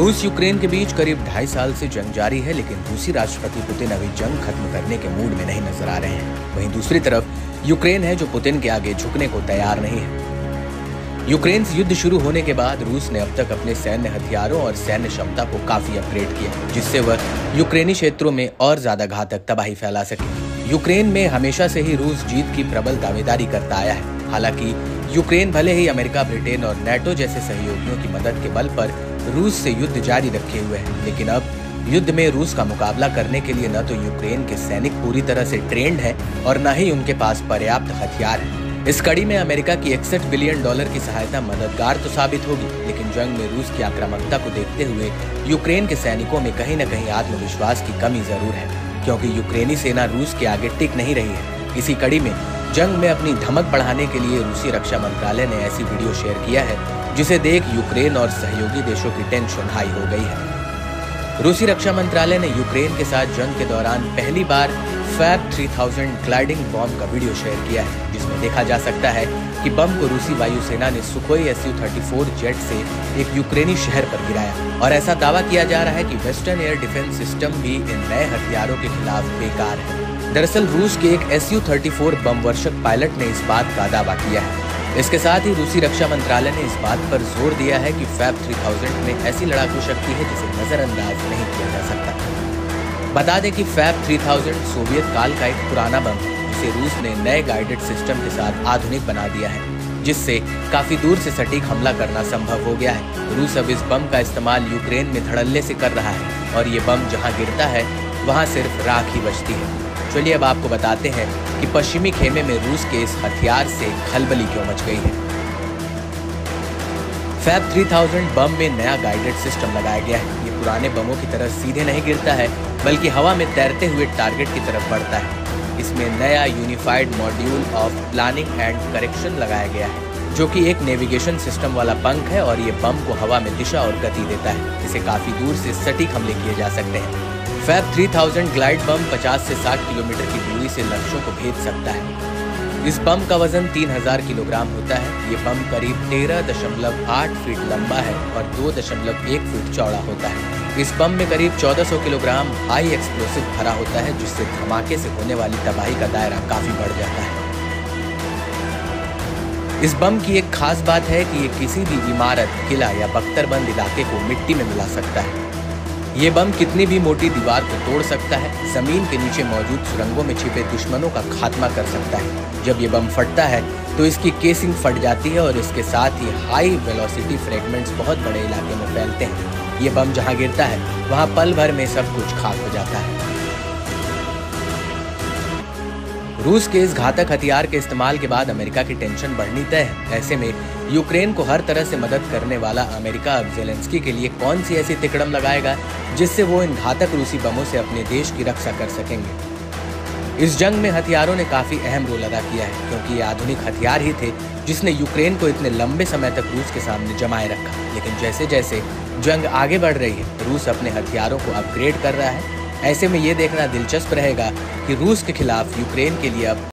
रूस यूक्रेन के बीच करीब 2.5 साल से जंग जारी है, लेकिन रूसी राष्ट्रपति पुतिन अभी जंग खत्म करने के मूड में नहीं नजर आ रहे हैं। वहीं दूसरी तरफ यूक्रेन है जो पुतिन के आगे झुकने को तैयार नहीं है। यूक्रेन से युद्ध शुरू होने के बाद रूस ने अब तक अपने सैन्य हथियारों और सैन्य क्षमता को काफी अपग्रेड किया, जिससे वह यूक्रेनी क्षेत्रों में और ज्यादा घातक तबाही फैला सके। यूक्रेन में हमेशा से ही रूस जीत की प्रबल दावेदारी करता आया है। हालांकि यूक्रेन भले ही अमेरिका, ब्रिटेन और नेटो जैसे सहयोगियों की मदद के बल पर रूस से युद्ध जारी रखे हुए है, लेकिन अब युद्ध में रूस का मुकाबला करने के लिए न तो यूक्रेन के सैनिक पूरी तरह से ट्रेंड हैं और न ही उनके पास पर्याप्त हथियार हैं। इस कड़ी में अमेरिका की $61 बिलियन की सहायता मददगार तो साबित होगी, लेकिन जंग में रूस की आक्रामकता को देखते हुए यूक्रेन के सैनिकों में कहीं न कहीं आत्मविश्वास की कमी जरूर है, क्योंकि यूक्रेनी सेना रूस के आगे टिक नहीं रही है। इसी कड़ी में जंग में अपनी धमक बढ़ाने के लिए रूसी रक्षा मंत्रालय ने ऐसी वीडियो शेयर किया है जिसे देख यूक्रेन और सहयोगी देशों की टेंशन हाई हो गई है। रूसी रक्षा मंत्रालय ने यूक्रेन के साथ जंग के दौरान पहली बार फैब 3000 ग्लाइडिंग बम का वीडियो शेयर किया है, जिसमें देखा जा सकता है कि बम को रूसी वायुसेना ने सुखोई Su-34 जेट से एक यूक्रेनी शहर पर गिराया और ऐसा दावा किया जा रहा है कि वेस्टर्न एयर डिफेंस सिस्टम भी इन नए हथियारों के खिलाफ बेकार है। दरअसल रूस के एक Su-34 बम वर्षक पायलट ने इस बात का दावा किया है। इसके साथ ही रूसी रक्षा मंत्रालय ने इस बात पर जोर दिया है कि फैब 3000 में ऐसी लड़ाकू शक्ति है जिसे नजरअंदाज नहीं किया जा सकता। बता दें कि फैब 3000 सोवियत काल का एक पुराना बम है, जिसे रूस ने नए गाइडेड सिस्टम के साथ आधुनिक बना दिया है, जिससे काफी दूर से सटीक हमला करना संभव हो गया है। रूस अब इस बम का इस्तेमाल यूक्रेन में धड़ल्ले से कर रहा है और ये बम जहाँ गिरता है वहाँ सिर्फ राख ही बचती है। चलिए अब आपको बताते हैं कि पश्चिमी खेमे में रूस के इस हथियार से खलबली क्यों मच गई है। फैब 3000 बम में नया गाइडेड सिस्टम लगाया गया है। ये पुराने बमों की तरह सीधे नहीं गिरता है, बल्कि हवा में तैरते हुए टारगेट की तरफ बढ़ता है। इसमें नया unified module of planning and correction लगाया गया है, जो कि एक नेविगेशन सिस्टम वाला पंख है और ये बम को हवा में दिशा और गति देता है। इसे काफी दूर से सटीक हमले किए जा सकते हैं। फैब 3000 ग्लाइड बम 50 से 60 किलोमीटर की दूरी से लक्ष्यों को भेद सकता है। इस बम का वजन 3000 किलोग्राम होता है। ये बम करीब 13.8 फीट लंबा है और 2.1 फीट चौड़ा होता है। इस बम में करीब 1400 किलोग्राम हाई एक्सप्लोसिव भरा होता है, जिससे धमाके से होने वाली तबाही का दायरा काफी बढ़ जाता है। इस बम की एक खास बात है कि ये किसी भी इमारत, किला या बख्तरबंद इलाके को मिट्टी में मिला सकता है। ये बम कितनी भी मोटी दीवार को तोड़ सकता है, जमीन के नीचे मौजूद सुरंगों में छिपे दुश्मनों का खात्मा कर सकता है। जब ये बम फटता है तो इसकी केसिंग फट जाती है और इसके साथ ही हाई वेलोसिटी फ्रेगमेंट्स बहुत बड़े इलाके में फैलते हैं। ये बम जहाँ गिरता है वहाँ पल भर में सब कुछ खाक हो जाता है। रूस के इस घातक हथियार के इस्तेमाल के बाद अमेरिका की टेंशन बढ़नी तय है। ऐसे में यूक्रेन को हर तरह से मदद करने वाला अमेरिका अब ज़ेलेंस्की के लिए कौन सी ऐसी तिकड़म लगाएगा जिससे वो इन घातक रूसी बमों से अपने देश की रक्षा कर सकेंगे। इस जंग में हथियारों ने काफी अहम रोल अदा किया है, क्योंकि ये आधुनिक हथियार ही थे जिसने यूक्रेन को इतने लंबे समय तक रूस के सामने जमाए रखा। लेकिन जैसे जैसे जंग आगे बढ़ रही है, रूस अपने हथियारों को अपग्रेड कर रहा है। ऐसे में ये देखना दिलचस्प रहेगा कि रूस के खिलाफ यूक्रेन के लिए अब